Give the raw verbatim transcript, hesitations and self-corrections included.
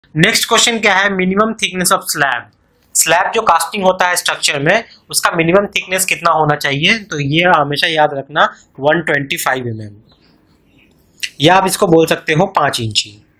Next question क्या है, minimum thickness of slab. Slab जो कास्टिंग होता है स्ट्रक्चर में, उसका मिनिमम थिकनेस कितना होना चाहिए, तो ये हमेशा याद रखना one twenty five M M, या आप इसको बोल सकते हो पांच इंची।